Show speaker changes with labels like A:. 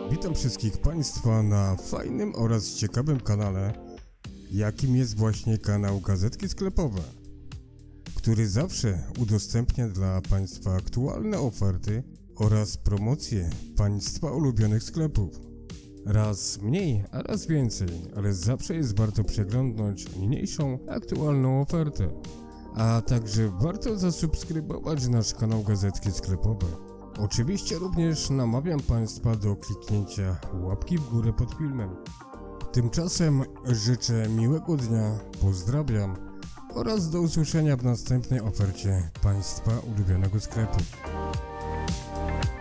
A: Witam wszystkich Państwa na fajnym oraz ciekawym kanale, jakim jest właśnie kanał Gazetki Sklepowe, który zawsze udostępnia dla Państwa aktualne oferty oraz promocje Państwa ulubionych sklepów. Raz mniej, a raz więcej, ale zawsze jest warto przeglądnąć niniejszą aktualną ofertę. A także warto zasubskrybować nasz kanał Gazetki Sklepowe. Oczywiście również namawiam Państwa do kliknięcia łapki w górę pod filmem. Tymczasem życzę miłego dnia, pozdrawiam oraz do usłyszenia w następnej ofercie Państwa ulubionego sklepu.